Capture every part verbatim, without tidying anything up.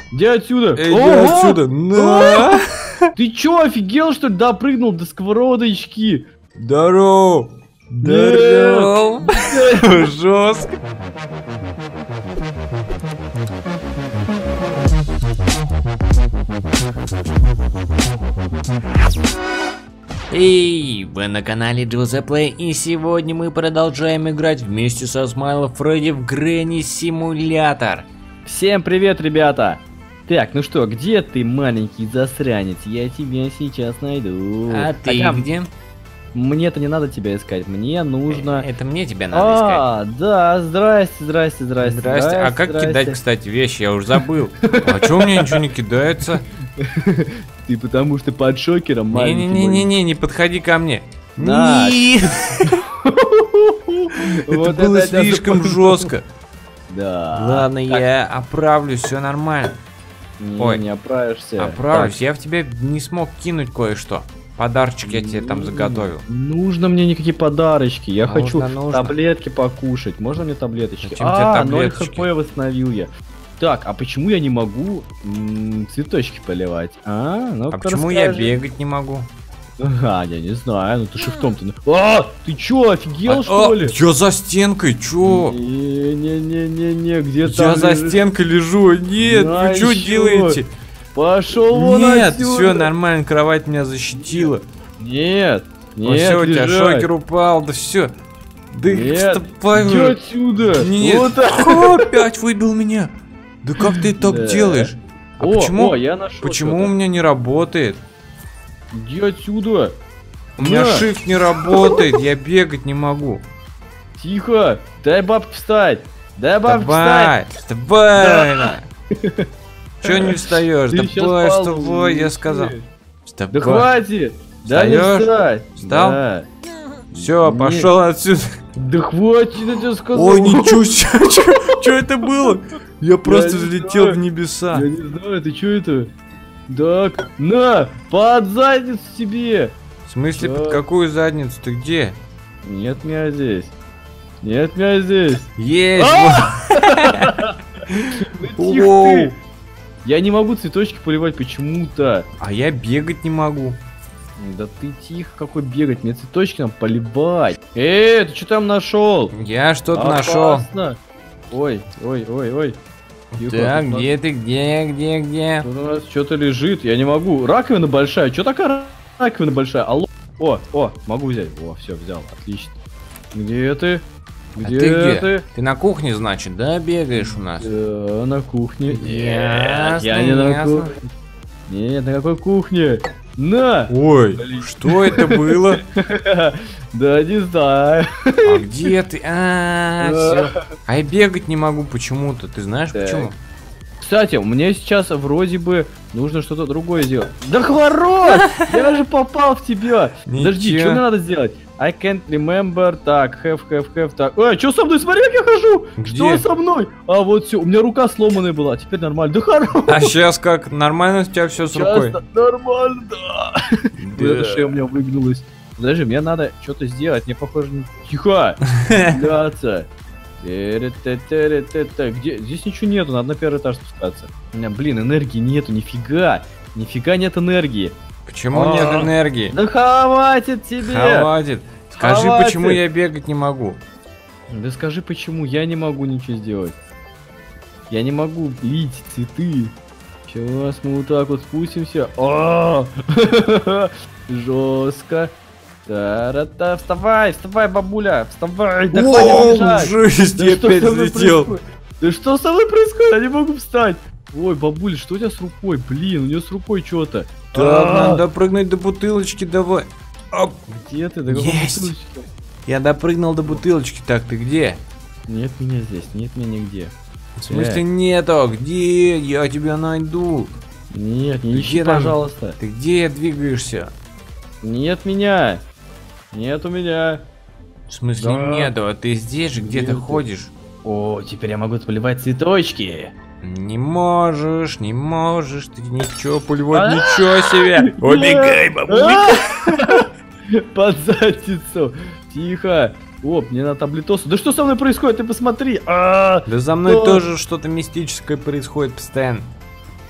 Иди отсюда. Иди отсюда. На. Ты чё, офигел, что ли? Допрыгнул до сковородочки. Здорово. Здорово. Жестко. Эй, вы на канале Джозеплей, и сегодня мы продолжаем играть вместе со Смайлом Фредди в Грэнни Симулятор. Всем привет, ребята! Так, ну что, где ты, маленький засранец? Я тебя сейчас найду. А ты Так, где? Мне-то не надо тебя искать, мне нужно... Это мне тебя надо А, да, здрасте, здрасте, здрасте. Здрасте. А как здрасте. кидать, кстати, вещи? Я уже забыл. А чё у меня ничего не кидается? Ты потому что под шокером, маленький. Не-не-не-не, не подходи ко мне. На. Нет. Это было слишком жестко. Да. Ладно, я оправлюсь, все нормально. Ой, не оправишься. Оправлюсь, я в тебя не смог кинуть кое-что. Подарочек я тебе там заготовил. Нужно мне никакие подарочки. Я Нужно, хочу нужно. таблетки покушать. Можно мне таблеточки? Зачем тебе А, ноль таблеточки? хп восстановил я. Так, а почему я не могу м, цветочки поливать? А, ну А почему я бегать не могу? А, я не знаю, ну ты шифтом-то... А, ты чё, офигел, А, что а, ли? Я за стенкой, чё? Не-не-не-не-не, где Я там за лежит? стенкой лежу. Нет, На вы что ещё. делаете? Пошел вон Нет, отсюда. все нормально, кровать меня защитила. Нет, нет, Все, у тебя лежать. шокер упал, да все. Да Нет, вставай иди уже. отсюда. Нет, Вот так. Ха, опять выбил меня. Да как ты так Да. делаешь? А О, почему? о, я нашел Почему у что-то. меня не работает? Иди отсюда. У меня На. shift не работает, я бегать не могу. Тихо, дай бабке встать. Дай бабке Давай, встать. вставай. на. Чё не встаешь? Ты щас Давай, пал, вставай, я не сказал. успеешь. Вставай. Да хватит. Да не Встаёшь? встать. Встал? Да. Все, Нет. пошел отсюда. Да хватит, я тебе сказал. Ой, ничего себе, что это было? Я просто не взлетел знаю. в небеса. Я не знаю, ты чё это? Так, на, под задницу себе. В смысле, Да. под какую задницу? Ты где? Нет меня здесь. Нет меня здесь. Есть! Ну, тихо Воу. ты. Я не могу цветочки поливать почему-то. А я бегать не могу. Да ты тихо, какой бегать, мне цветочки нам поливать. Эй, ты что там нашел? Я что-то нашел. Опасно. Ой, ой, ой, ой. Тихо, Так, тут у нас- где ты, где, где, где? Тут у нас что-то лежит, я не могу. Раковина большая, что такая раковина большая? Алло. О, о, могу взять. О, все, взял, отлично. Где ты? А Где ты где? ты? Ты на кухне, значит, да, бегаешь у нас? Да, на кухне. Ясно, я не на ясно. кухне. Нет, на какой кухне? На! Ой, Блин. что это было? Да не знаю. А где ты? А, всё. А я бегать не могу почему-то. Ты знаешь Так. почему? Кстати, мне сейчас вроде бы нужно что-то другое сделать. Да хворот! Я же попал в тебя! Подожди, Ничего. что мне надо сделать? I can't remember. Так, have, have, have. Так. Эй, что со мной? Смотри, как я хожу! Где? Что со мной? А вот все, у меня рука сломанная была, теперь нормально. Да хорош! А сейчас как? Нормально у тебя все с рукой? Сейчас нормально, да. Вот эта шея у меня выгнулась. Подожди, мне надо что-то сделать, мне похоже... на- Тихо! Бляться. Тере-те-тере-те-те. Где? Здесь ничего нету, надо на первый этаж спускаться. У меня, блин, энергии нету, нифига. Нифига нет энергии. Почему А. нет энергии? Да хватит тебе! Хватит. Скажи, Хватит. почему я бегать не могу? Да скажи, почему я не могу ничего сделать. Я не могу лить цветы. Сейчас мы вот так вот спустимся. О! Жестко. Та-ра-та. Вставай, вставай, бабуля, вставай. Да хватит О, лежать. жесть, Да я что опять со мной взлетел. происходит? Да что со мной происходит? Я не могу встать. Ой, бабуля, что у тебя с рукой? Блин, у нее с рукой что-то. Так, надо допрыгнуть до бутылочки, давай. Оп. Где ты? Да какой Есть. бутылочка? Я допрыгнул до бутылочки. Так, ты где? Нет меня здесь, нет меня нигде. В смысле нету? Где? Я тебя найду. Нет, не Ты ищи, где там? пожалуйста. Ты где двигаешься? Нет меня. Нет у меня. В смысле Да. нету? А ты здесь же где-то Нету. ходишь? О, теперь я могу поливать цветочки. Не можешь, не можешь, ты ничего поливать, ничего себе! Убегай, бабулик! Под задницу. Тихо. О, мне надо таблетосу. Да что со мной происходит? Ты посмотри. А, Да за мной Да. тоже что-то мистическое происходит постоянно.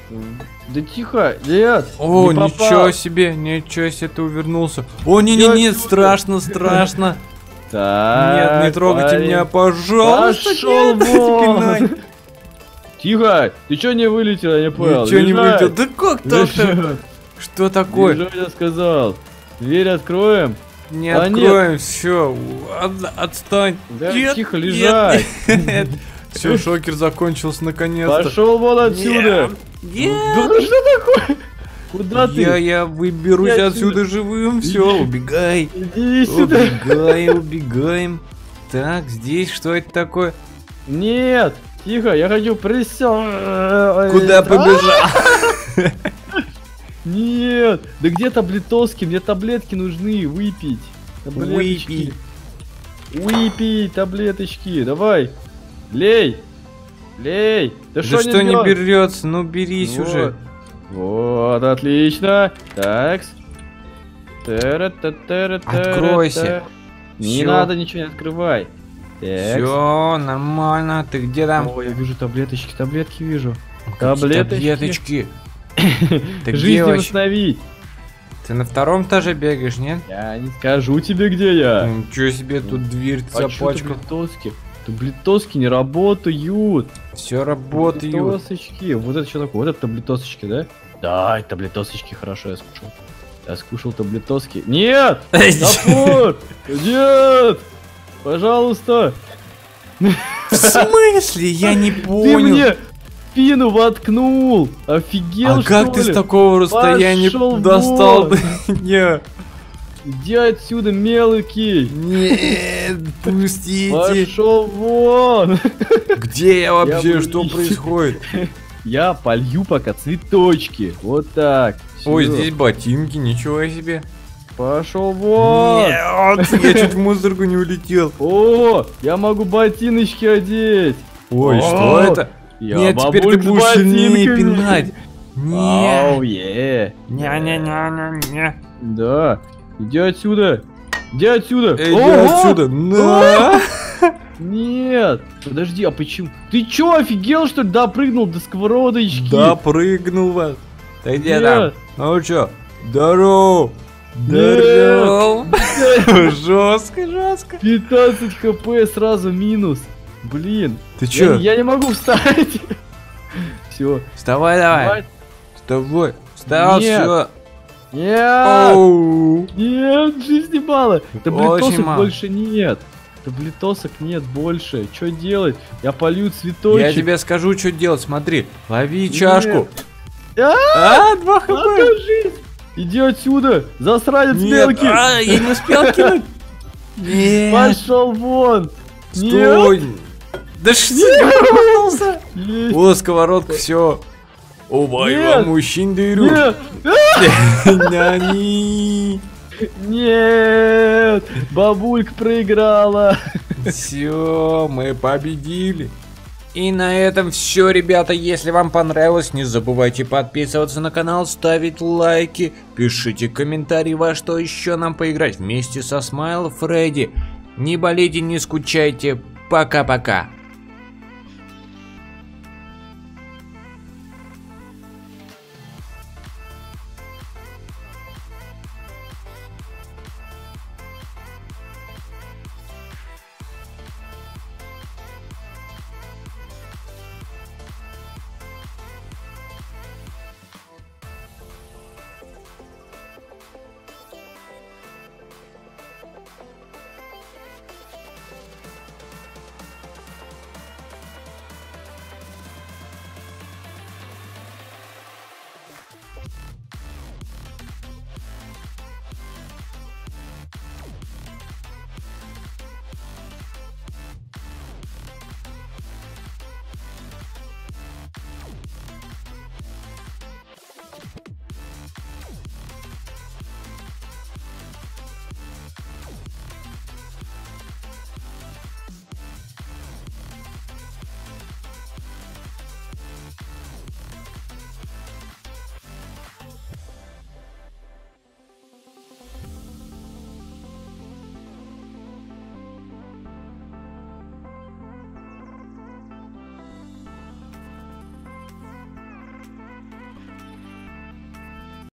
Да тихо, нет. О, не ничего попал. себе, ничего себе, ты увернулся. О, не-не-не, отсюда. страшно, страшно. Так, Нет, не трогайте парень. меня, пожалуйста. Пошел нет, вон. запинай. Тихо, ты чё не вылетел, я не понял. Ничего не Лежать. вылетел. Да как так-то? Лежать. Что такое? Лежать, я сказал. Дверь откроем. Не А, нет. откроем, все, отстань. Да, Нет, тихо, нет, лежать. Нет. Все, шокер закончился наконец-то. Пошел вон отсюда. Нет. Да что такое? Куда ты? Я, я выберусь Иди отсюда отсюда. живым. Все, убегай. Иди сюда. Убегаем, убегаем. Так, здесь что это такое? Нет, тихо, я хочу присесть. Куда побежал? Нет, да где таблетоски? Мне таблетки нужны, выпить. Таблеточки. Выпей таблеточки, давай. Лей. Лей. Да Да что что не берёшь? берется? Ну берись Вот. уже. Вот, отлично. Такс. Откройся. Не Всё. надо, ничего не открывай. Такс. Все, нормально. Ты где там? О, я вижу таблеточки, таблетки вижу. Какие Таблеточки. таблеточки. Ты Жизнь где не вообще? восстановить. Ты на втором этаже бегаешь, нет? Я не скажу тебе, где я. Ничего себе, тут дверь А чё запачкал. таблетоски? Таблетоски не работают. Все работает. Таблетосочки. Вот это что такое? Вот это таблетосочки, да? Да, таблетосочки, хорошо, я скушал. Я скушал таблетоски. Нет! Топор! Нет! Пожалуйста! В смысле? Я не Ты понял. мне спину воткнул! Офигел, А что как ты ли? с такого расстояния Пошёл достал? вон! Не, Иди отсюда, мелкий! нет, пустите. Пошел вон! Где я вообще? Я Что боюсь. происходит? Я полью пока цветочки. Вот так. Ой, Всё. здесь ботинки, ничего себе. Пошел вон! Нет, я чуть в мусорку не улетел. О, я могу ботиночки одеть. Ой, О, что это? Я Нет, теперь ты бабулька с будешь сильнее ботинками. пинать. Ау, Нет. е. Не-не-не-не-не. Да. Иди отсюда. Иди отсюда. Иди Ого! отсюда. На. Нет. Подожди, а почему? Ты чё, офигел, что ли? Допрыгнул до сковородочки? Да, прыгнул вас. Ты где Нет. там? Ну чё? Здорово. Нет. Здорово. Жестко, жестко. пятнадцать хп сразу минус. Блин. Ты Я, чё? я не могу встать. Все. Вставай давай. Вставай. Встал, Нет. все. Нет. Оу. Нет, жизни мало. Таблетосок Очень мало. больше нет. Таблетосок нет больше. Что делать? Я полью цветочек. Я тебе скажу, что делать. Смотри, лови чашку. А, А, два хп. Отложись. Иди отсюда, засранец Нет, мелкий. а, я не успел кинуть. Нет. Пошел вон. Стой. Да что ты промахнулся? Есть. О, сковородка, все. Оба, Нет. его мужчин дыру. Нет. Няни. Нет. Бабулька проиграла. Все, мы победили. И на этом все, ребята. Если вам понравилось, не забывайте подписываться на канал, ставить лайки, пишите комментарии, во что еще нам поиграть вместе со Смайл Фредди. Не болейте, не скучайте. Пока-пока.